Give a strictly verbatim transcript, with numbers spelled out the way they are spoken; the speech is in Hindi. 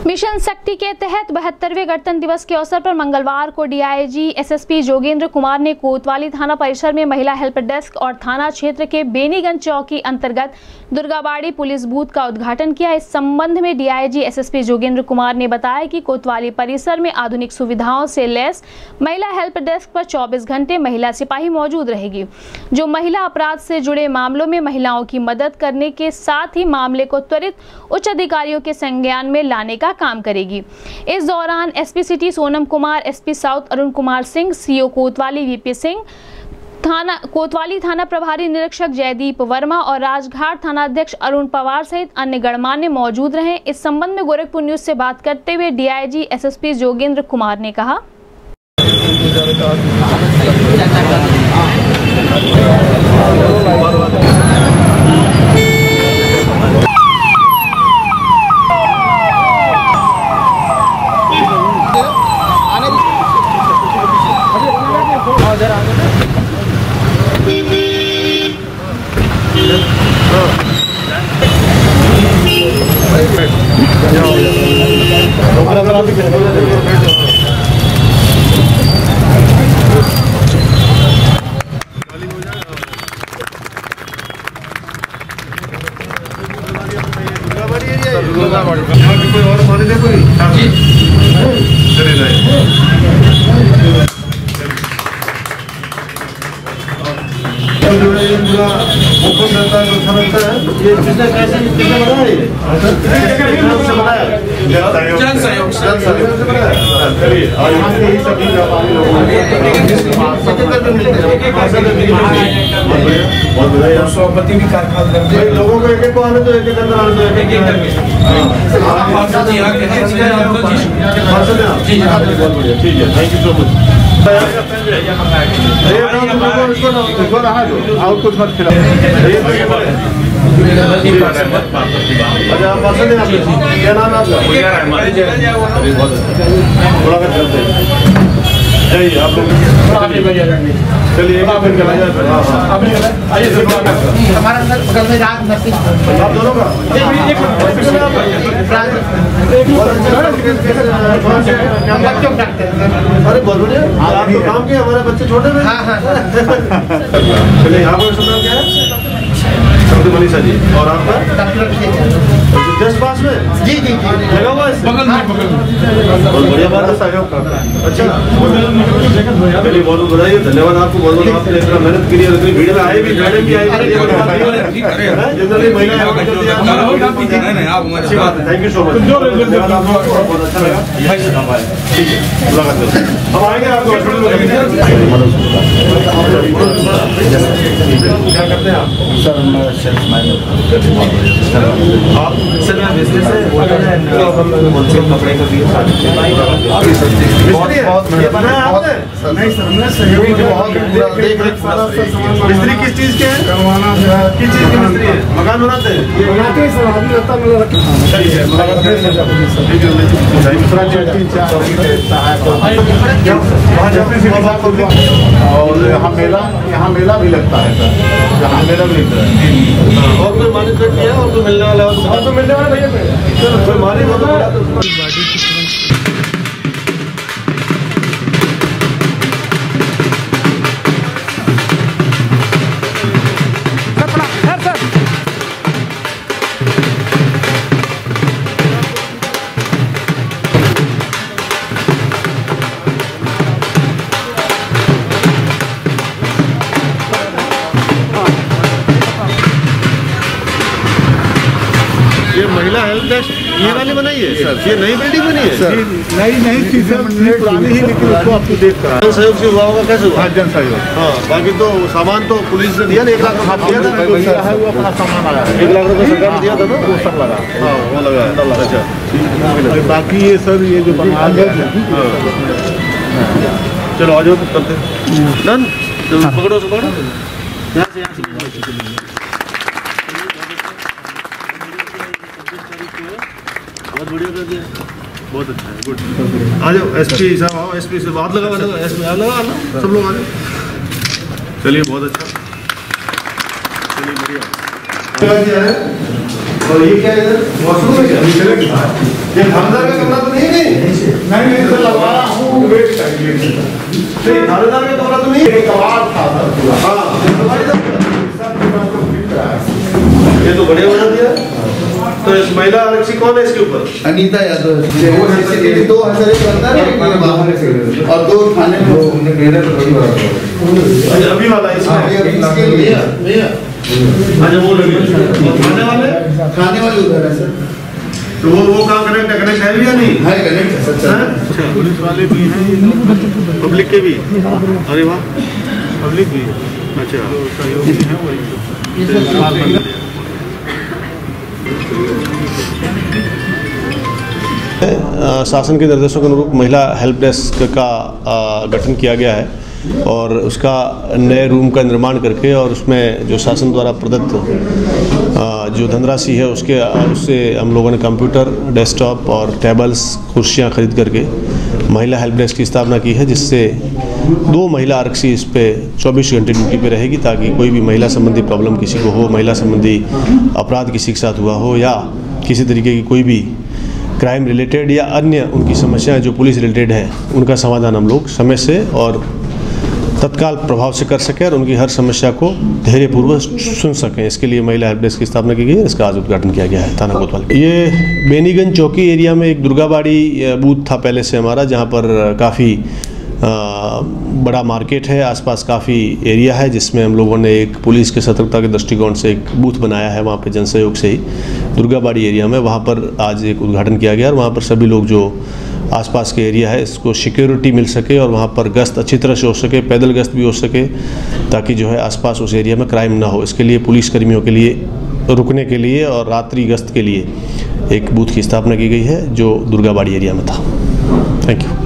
मिशन शक्ति के तहत बहत्तरवें गणतंत्र दिवस के अवसर पर मंगलवार को डीआईजी एसएसपी जोगेंद्र कुमार ने कोतवाली थाना परिसर में महिला हेल्प डेस्क और थाना क्षेत्र के बेनीगंज चौकी अंतर्गत दुर्गाबाड़ी पुलिस बूथ का उद्घाटन किया। इस संबंध में डीआईजी एसएसपी जोगेंद्र कुमार ने बताया कि कोतवाली परिसर में आधुनिक सुविधाओं से लैस महिला हेल्प डेस्क पर चौबीस घंटे महिला सिपाही मौजूद रहेगी, जो महिला अपराध से जुड़े मामलों में महिलाओं की मदद करने के साथ ही मामले को त्वरित उच्च अधिकारियों के संज्ञान में लाने का काम करेगी। इस दौरान SP city Sonam Kumar, SP south Arun Kumar Singh, CO Kotwali VP Singh, थाना कोतवाली थाना प्रभारी निरीक्षक जयदीप वर्मा और राजघाट थाना अध्यक्ष अरुण पवार सहित अन्य गणमान्य मौजूद रहे। इस संबंध में गोरखपुर न्यूज से बात करते हुए डीआईजी एसएसपी जोगेंद्र कुमार ने कहा, यहाँ भी कोई और माने थे कोई चले जाए। ओपन रहता है, अच्छा लगता है। ये किसने कैसे किसने बनाया ये? जन सहयोग से बनाया। चलिए और यहाँ के ही सभी व्यापारी लोग बहुत बढ़िया। सोपति भी कारखाना करते हैं। लोगों को एक एक को आने तो एक एक अंदर आने तो एक एक करके। बहुत बढ़िया, ठीक है, थैंक यू सो मच। और कुछ मत खिलाओ। अच्छा आप पर्सन हैं आपके? क्या नाम है आपका? थोड़ा कर चलते हैं। जाइए आप लोग, चलिए एक फिर चला जाए। हाँ हाँ आइए सर, हमारा अंदर बगल में रात नर्सिंग आप दोनों का अरे बहुत बढ़िया। आप तो काम किए, हमारे बच्चे छोटे में। चलिए यहाँ पर सुना क्या है? मनीषा जी। और आपका जस्ट पास में? जी जी जी लगा हुआ है बगल में, बगल में। बहुत बढ़िया बात है, सहयोग करता है। अच्छा चलिए बहुत बहुत बधाई, धन्यवाद आपको बहुत बहुत। आपने इतना मेहनत की है, इतनी भीड़ में आए भी, मैडम भी आई, जनरली महिला अच्छी बात है। थैंक यू सो मच, धन्यवाद आपको, बहुत अच्छा लगा। ठीक है मुलाकात करते हैं, हम आएंगे आपको। क्या करते हैं आप? सर आप सर मैं बिजनेस है होलसेल कपड़े का भी ये बनाया आपने? नहीं सर मैं सहयोगी मिस्त्री किस चीज के हैं? किस चीज के मिस्त्री है? मकान बनाते हैं? बनाते हैं सर, अभी रहता मेरा सही है। और यहाँ मेला यहाँ मेला भी लगता है सर, यहाँ मेला भी लगता है। और कोई मालिक है और कोई मिलने वाला है? और तो मिलने वाला भैया कोई मालिक हो तो बड़ा तो महिला हेल्प डेस्क ये वाली बनाई है सर? ये नई बिल्डिंग बनी है सर? नई नहीं थी सर, पुरानी ही, लेकिन उसको आपको देख कर जन सहयोग से हुआ होगा। कैसे हुआ? जन सहयोग। हाँ बाकी तो सामान तो पुलिस ने दिया ना, एक लाख रुपया दिया था है, वो अपना सामान आया है। एक लाख रुपये सरकार ने दिया था ना, वो सब लगा। हाँ वो लगा। अच्छा बाकी ये सर ये जो बना गया, चलो आ जाओ करते हैं। पकड़ो से पकड़ो, यहाँ से यहाँ से बहुत बढ़िया कर दिया, बहुत अच्छा है, गुड। आ जाओ एसपी साहब, आओ एसपी से बात लगा लगा एसपी आ लगा ना, सब लोग आ जाओ। चलिए बहुत अच्छा, चलिए बढ़िया। और ये क्या है वॉशरूम है क्या? ये थानेदार का कमरा तो नहीं है? नहीं नहीं सर लगवा रहा हूँ, वेट करिए। नहीं थानेदार का कमरा तो नहीं है? कबाड़ था सर पूरा। हाँ ये तो बढ़िया बना दिया। तो इस महिला आरक्षी कौन है इसके ऊपर? अनीता यादव है। दो हजार एक अंदर और दो थाने में। अच्छा अभी वाला इसमें अच्छा वो लगे खाने वाले खाने वाले उधर है सर। तो वो वो काम कनेक्ट है कनेक्ट है भी या नहीं? हाँ कनेक्ट है सर। अच्छा पुलिस वाले भी हैं, पब्लिक के भी। अरे वाह पब्लिक भी। अच्छा सहयोगी हैं वही। शासन के निर्देशों के अनुरूप महिला हेल्प डेस्क का गठन किया गया है और उसका नए रूम का निर्माण करके और उसमें जो शासन द्वारा प्रदत्त जो धनराशि है उसके उससे हम लोगों ने कंप्यूटर, डेस्कटॉप और टेबल्स, कुर्सियां खरीद करके महिला हेल्प डेस्क की स्थापना की है, जिससे दो महिला आरक्षी इस पे चौबीस घंटे ड्यूटी पे रहेगी ताकि कोई भी महिला संबंधी प्रॉब्लम किसी को हो, महिला संबंधी अपराध किसी के साथ हुआ हो या किसी तरीके की कोई भी क्राइम रिलेटेड या अन्य उनकी समस्याएं जो पुलिस रिलेटेड है उनका समाधान हम लोग समय से और तत्काल प्रभाव से कर सकें और उनकी हर समस्या को धैर्यपूर्वक सुन सकें। इसके लिए महिला हेल्प डेस्क की स्थापना की गई है। इसका आज उद्घाटन किया गया है थाना कोतवाली। ये बेनीगंज चौकी एरिया में एक दुर्गाबाड़ी बूथ था पहले से हमारा, जहाँ पर काफ़ी बड़ा मार्केट है, आसपास काफ़ी एरिया है, जिसमें हम लोगों ने एक पुलिस के सतर्कता के दृष्टिकोण से एक बूथ बनाया है वहाँ पे जन सहयोग से ही दुर्गाबाड़ी एरिया में। वहाँ पर आज एक उद्घाटन किया गया और वहाँ पर सभी लोग जो आसपास के एरिया है इसको सिक्योरिटी मिल सके और वहाँ पर गश्त अच्छी तरह से हो सके, पैदल गश्त भी हो सके ताकि जो है आसपास उस एरिया में क्राइम ना हो। इसके लिए पुलिस कर्मियों के लिए रुकने के लिए और रात्रि गश्त के लिए एक बूथ की स्थापना की गई है जो दुर्गाबाड़ी एरिया में था। Thank you.